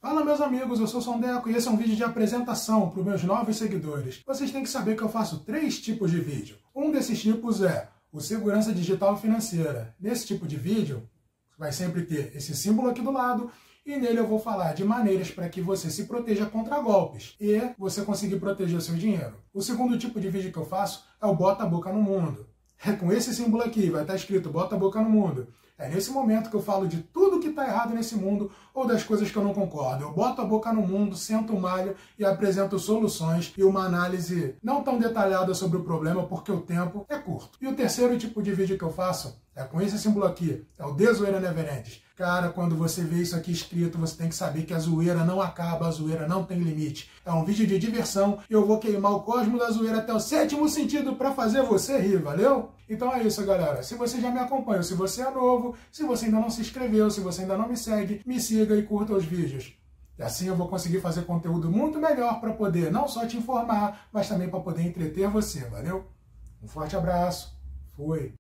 Fala meus amigos, eu sou o Sondeco e esse é um vídeo de apresentação para os meus novos seguidores. Vocês têm que saber que eu faço 3 tipos de vídeo. Um desses tipos é o Segurança Digital Financeira. Nesse tipo de vídeo, vai sempre ter esse símbolo aqui do lado e nele eu vou falar de maneiras para que você se proteja contra golpes e você conseguir proteger o seu dinheiro. O segundo tipo de vídeo que eu faço é o Bota a Boca no Mundo. É com esse símbolo aqui, vai estar escrito Bota a Boca no Mundo. É nesse momento que eu falo de tudo que está errado nesse mundo ou das coisas que eu não concordo. Eu boto a boca no mundo, sento o malho e apresento soluções e uma análise não tão detalhada sobre o problema porque o tempo é curto. E o terceiro tipo de vídeo que eu faço é com esse símbolo aqui, é o De Zoeira Never Ends. Cara, quando você vê isso aqui escrito, você tem que saber que a zoeira não acaba, a zoeira não tem limite. É um vídeo de diversão e eu vou queimar o cosmo da zoeira até o 7º sentido para fazer você rir, valeu? Então é isso, galera. Se você já me acompanha, se você é novo, se você ainda não se inscreveu, se você ainda não me segue, me siga e curta os vídeos. E assim eu vou conseguir fazer conteúdo muito melhor para poder não só te informar, mas também para poder entreter você, valeu? Um forte abraço. Fui.